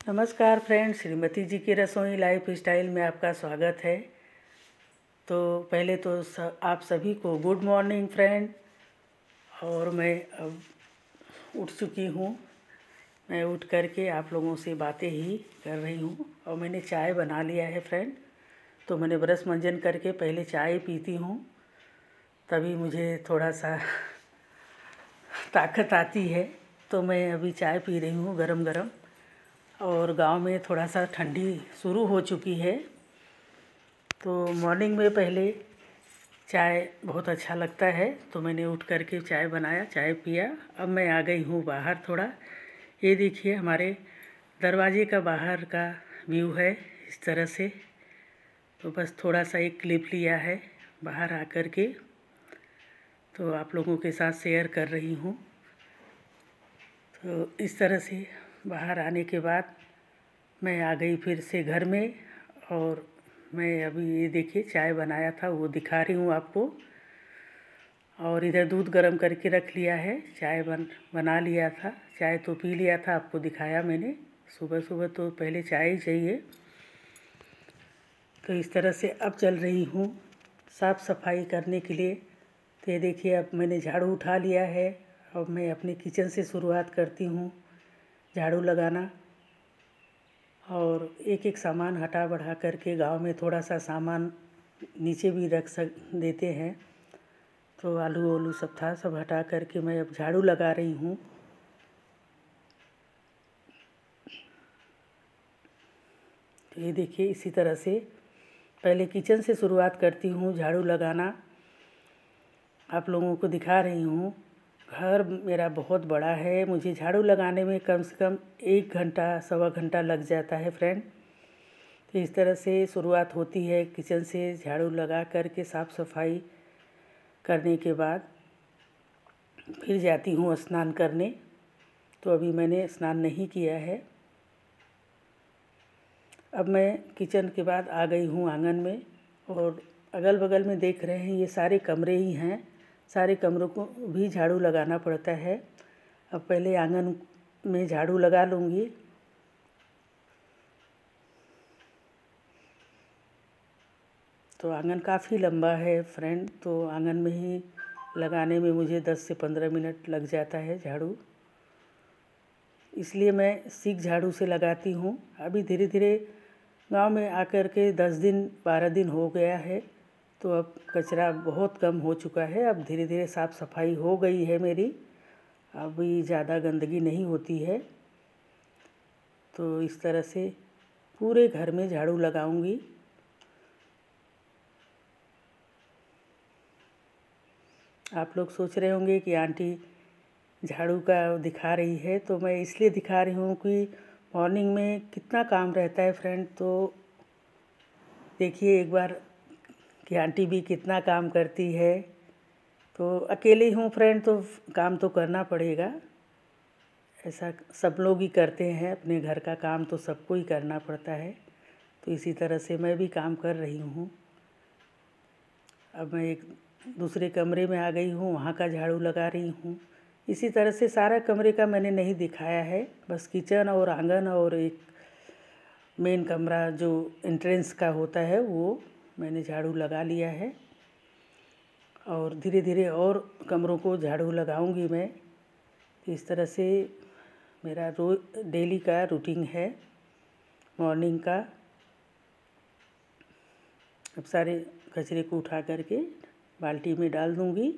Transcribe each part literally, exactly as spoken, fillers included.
नमस्कार फ्रेंड्स, श्रीमती जी की रसोई लाइफ स्टाइल में आपका स्वागत है। तो पहले तो स, आप सभी को गुड मॉर्निंग फ्रेंड। और मैं अब उठ चुकी हूँ। मैं उठ करके आप लोगों से बातें ही कर रही हूँ और मैंने चाय बना लिया है फ्रेंड। तो मैंने ब्रश मंजन करके पहले चाय पीती हूँ, तभी मुझे थोड़ा सा ताकत आती है। तो मैं अभी चाय पी रही हूँ गरम गरम। और गांव में थोड़ा सा ठंडी शुरू हो चुकी है, तो मॉर्निंग में पहले चाय बहुत अच्छा लगता है। तो मैंने उठ करके चाय बनाया, चाय पिया। अब मैं आ गई हूँ बाहर थोड़ा। ये देखिए हमारे दरवाजे का बाहर का व्यू है इस तरह से। तो बस थोड़ा सा एक क्लिप लिया है बाहर आ कर के, तो आप लोगों के साथ शेयर कर रही हूँ। तो इस तरह से बाहर आने के बाद मैं आ गई फिर से घर में। और मैं अभी ये देखिए चाय बनाया था वो दिखा रही हूँ आपको। और इधर दूध गर्म करके रख लिया है, चाय बन बना लिया था। चाय तो पी लिया था, आपको दिखाया मैंने। सुबह सुबह तो पहले चाय ही चाहिए। तो इस तरह से अब चल रही हूँ साफ़ सफाई करने के लिए। तो ये देखिए अब मैंने झाड़ू उठा लिया है। अब मैं अपने किचन से शुरुआत करती हूँ झाड़ू लगाना। और एक एक सामान हटा बढ़ा करके गांव में थोड़ा सा सामान नीचे भी रख सक देते हैं। तो आलू ओलू सब था, सब हटा करके मैं अब झाड़ू लगा रही हूँ। तो ये देखिए इसी तरह से पहले किचन से शुरुआत करती हूँ झाड़ू लगाना। आप लोगों को दिखा रही हूँ। घर मेरा बहुत बड़ा है, मुझे झाड़ू लगाने में कम से कम एक घंटा सवा घंटा लग जाता है फ्रेंड। तो इस तरह से शुरुआत होती है किचन से। झाड़ू लगा करके साफ़ सफाई करने के बाद फिर जाती हूँ स्नान करने। तो अभी मैंने स्नान नहीं किया है। अब मैं किचन के बाद आ गई हूँ आंगन में। और अगल बगल में देख रहे हैं ये सारे कमरे ही हैं। सारे कमरों को भी झाड़ू लगाना पड़ता है। अब पहले आंगन में झाड़ू लगा लूँगी। तो आंगन काफ़ी लंबा है फ्रेंड, तो आंगन में ही लगाने में मुझे दस से पंद्रह मिनट लग जाता है झाड़ू। इसलिए मैं सीख झाड़ू से लगाती हूँ। अभी धीरे धीरे गांव में आकर के दस दिन बारह दिन हो गया है, तो अब कचरा बहुत कम हो चुका है। अब धीरे धीरे साफ़ सफाई हो गई है मेरी, अभी ज़्यादा गंदगी नहीं होती है। तो इस तरह से पूरे घर में झाड़ू लगाऊंगी। आप लोग सोच रहे होंगे कि आंटी झाड़ू का दिखा रही है, तो मैं इसलिए दिखा रही हूँ कि मॉर्निंग में कितना काम रहता है फ्रेंड। तो देखिए एक बार कि आंटी भी कितना काम करती है। तो अकेले हूँ फ्रेंड, तो काम तो करना पड़ेगा। ऐसा सब लोग ही करते हैं, अपने घर का काम तो सबको ही करना पड़ता है। तो इसी तरह से मैं भी काम कर रही हूँ। अब मैं एक दूसरे कमरे में आ गई हूँ, वहाँ का झाड़ू लगा रही हूँ। इसी तरह से सारा कमरे का मैंने नहीं दिखाया है, बस किचन और आंगन और एक मेन कमरा जो एंट्रेंस का होता है वो मैंने झाड़ू लगा लिया है। और धीरे धीरे और कमरों को झाड़ू लगाऊंगी मैं। इस तरह से मेरा रोज डेली का रूटीन है मॉर्निंग का। अब सारे कचरे को उठा करके बाल्टी में डाल दूंगी।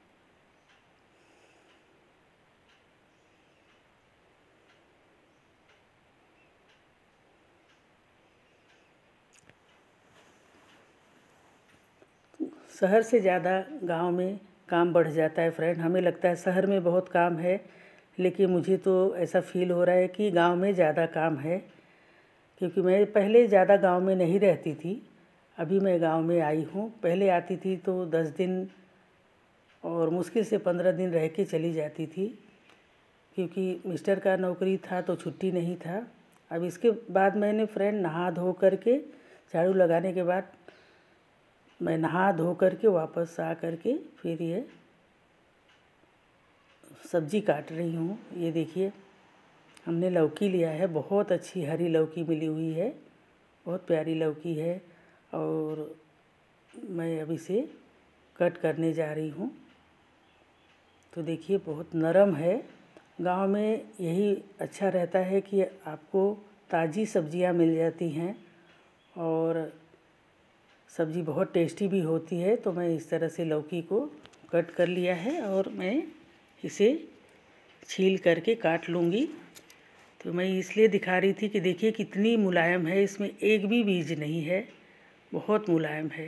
शहर से ज़्यादा गांव में काम बढ़ जाता है फ्रेंड। हमें लगता है शहर में बहुत काम है, लेकिन मुझे तो ऐसा फील हो रहा है कि गांव में ज़्यादा काम है। क्योंकि मैं पहले ज़्यादा गांव में नहीं रहती थी, अभी मैं गांव में आई हूँ। पहले आती थी तो दस दिन और मुश्किल से पंद्रह दिन रह के चली जाती थी, क्योंकि मिस्टर का नौकरी था तो छुट्टी नहीं था। अब इसके बाद मैंने फ्रेंड नहा धो करके झाड़ू लगाने के बाद मैं नहा धो करके वापस आ करके फिर ये सब्ज़ी काट रही हूँ। ये देखिए हमने लौकी लिया है, बहुत अच्छी हरी लौकी मिली हुई है, बहुत प्यारी लौकी है। और मैं अब इसे कट करने जा रही हूँ। तो देखिए बहुत नरम है। गांव में यही अच्छा रहता है कि आपको ताज़ी सब्जियां मिल जाती हैं और सब्ज़ी बहुत टेस्टी भी होती है। तो मैं इस तरह से लौकी को कट कर लिया है और मैं इसे छील करके काट लूँगी। तो मैं इसलिए दिखा रही थी कि देखिए कितनी मुलायम है, इसमें एक भी बीज नहीं है, बहुत मुलायम है।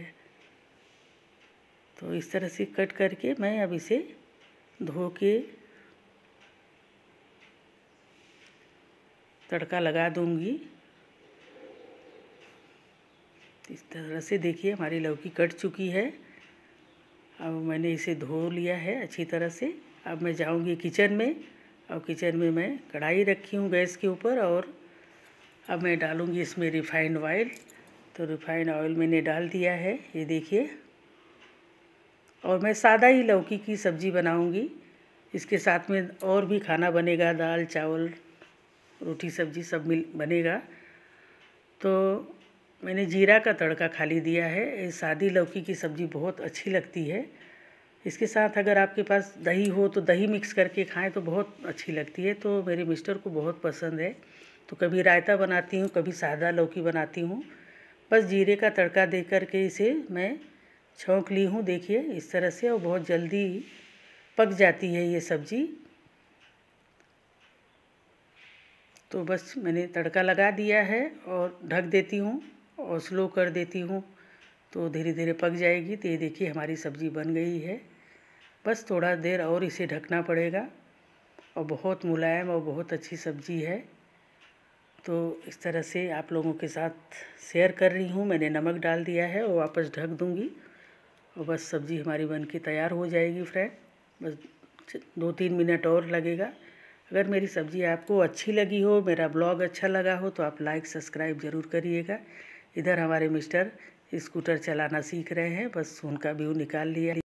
तो इस तरह से कट करके मैं अब इसे धो के तड़का लगा दूँगी। इस तरह से देखिए हमारी लौकी कट चुकी है। अब मैंने इसे धो लिया है अच्छी तरह से। अब मैं जाऊंगी किचन में और किचन में मैं कढ़ाई रखी हूँ गैस के ऊपर और अब मैं डालूंगी इसमें रिफाइंड ऑयल। तो रिफाइंड ऑयल मैंने डाल दिया है, ये देखिए। और मैं सादा ही लौकी की सब्ज़ी बनाऊंगी। इसके साथ में और भी खाना बनेगा, दाल चावल रोटी सब्ज़ी सब मिल बनेगा। तो मैंने जीरा का तड़का खाली दिया है। ये सादी लौकी की सब्ज़ी बहुत अच्छी लगती है। इसके साथ अगर आपके पास दही हो तो दही मिक्स करके खाएं तो बहुत अच्छी लगती है। तो मेरे मिस्टर को बहुत पसंद है। तो कभी रायता बनाती हूँ, कभी सादा लौकी बनाती हूँ। बस जीरे का तड़का दे कर के इसे मैं छौंक ली हूँ, देखिए इस तरह से। और बहुत जल्दी पक जाती है ये सब्ज़ी। तो बस मैंने तड़का लगा दिया है और ढक देती हूँ और स्लो कर देती हूँ, तो धीरे धीरे पक जाएगी। तो ये देखिए हमारी सब्ज़ी बन गई है। बस थोड़ा देर और इसे ढकना पड़ेगा। और बहुत मुलायम और बहुत अच्छी सब्ज़ी है। तो इस तरह से आप लोगों के साथ शेयर कर रही हूँ। मैंने नमक डाल दिया है और वापस ढक दूँगी और बस सब्ज़ी हमारी बन के तैयार हो जाएगी फ्रेंड। बस दो तीन मिनट और लगेगा। अगर मेरी सब्ज़ी आपको अच्छी लगी हो, मेरा ब्लॉग अच्छा लगा हो तो आप लाइक सब्सक्राइब ज़रूर करिएगा। इधर हमारे मिस्टर स्कूटर चलाना सीख रहे हैं, बस उनका व्यू निकाल लिया।